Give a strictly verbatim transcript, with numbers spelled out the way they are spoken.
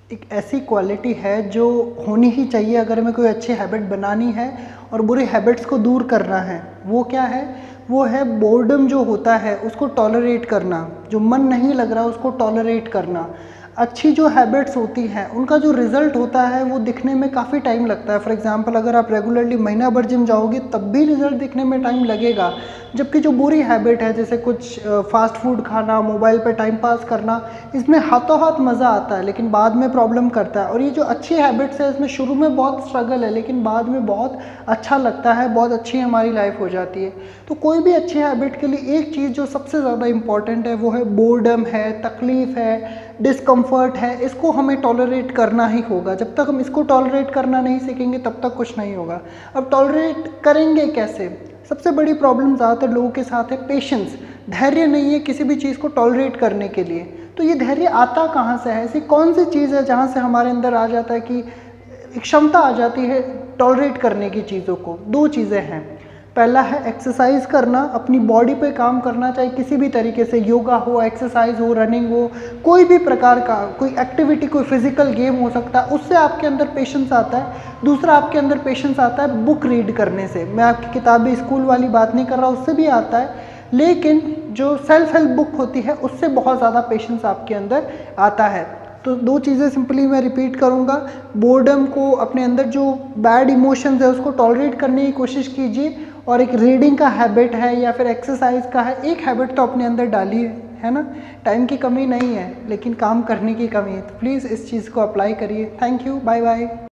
एक ऐसी क्वालिटी है जो होनी ही चाहिए अगर हमें कोई अच्छी हैबिट बनानी है और बुरी हैबिट्स को दूर करना है। वो क्या है? वो है बोर्डम जो होता है उसको टॉलरेट करना, जो मन नहीं लग रहा उसको टॉलरेट करना। अच्छी जो हैबिट्स होती हैं उनका जो रिज़ल्ट होता है वो दिखने में काफ़ी टाइम लगता है। फॉर एग्जांपल अगर आप रेगुलरली महीना भर जिम जाओगे तब भी रिज़ल्ट दिखने में टाइम लगेगा, जबकि जो बुरी हैबिट है जैसे कुछ फास्ट फूड खाना, मोबाइल पे टाइम पास करना, इसमें हाथों हाथ मज़ा आता है लेकिन बाद में प्रॉब्लम करता है। और ये जो अच्छी हैबिट्स है इसमें शुरू में बहुत स्ट्रगल है लेकिन बाद में बहुत अच्छा लगता है, बहुत अच्छी हमारी लाइफ हो जाती है। तो कोई भी अच्छी हैबिट के लिए एक चीज़ जो सबसे ज़्यादा इम्पॉर्टेंट है वो है बोर्डम है, तकलीफ़ है, डिस्कम्फर्ट है। इसको हमें टॉलरेट करना ही होगा। जब तक हम इसको टॉलरेट करना नहीं सीखेंगे तब तक कुछ नहीं होगा। अब टॉलरेट करेंगे कैसे? सबसे बड़ी प्रॉब्लम ज़्यादातर लोगों के साथ है पेशेंस। धैर्य नहीं है किसी भी चीज़ को टॉलरेट करने के लिए। तो ये धैर्य आता कहाँ से है? ऐसी कौन सी चीज़ है जहाँ से हमारे अंदर आ जाता है कि एक क्षमता आ जाती है टॉलरेट करने की चीज़ों को? दो चीज़ें हैं। पहला है एक्सरसाइज करना, अपनी बॉडी पे काम करना, चाहे किसी भी तरीके से, योगा हो, एक्सरसाइज हो, रनिंग हो, कोई भी प्रकार का कोई एक्टिविटी, कोई फिजिकल गेम हो सकता है, उससे आपके अंदर पेशेंस आता है। दूसरा आपके अंदर पेशेंस आता है बुक रीड करने से। मैं आपकी किताबी स्कूल वाली बात नहीं कर रहा, उससे भी आता है, लेकिन जो सेल्फ हेल्प बुक होती है उससे बहुत ज़्यादा पेशेंस आपके अंदर आता है। तो दो चीज़ें सिंपली मैं रिपीट करूँगा। बोर्डम को, अपने अंदर जो बैड इमोशंस है उसको टॉलरेट करने की कोशिश कीजिए, और एक रीडिंग का हैबिट है या फिर एक्सरसाइज का है, एक हैबिट तो अपने अंदर डालिए, है ना। टाइम की कमी नहीं है लेकिन काम करने की कमी है, तो प्लीज़ इस चीज़ को अप्लाई करिए। Thank you, bye bye.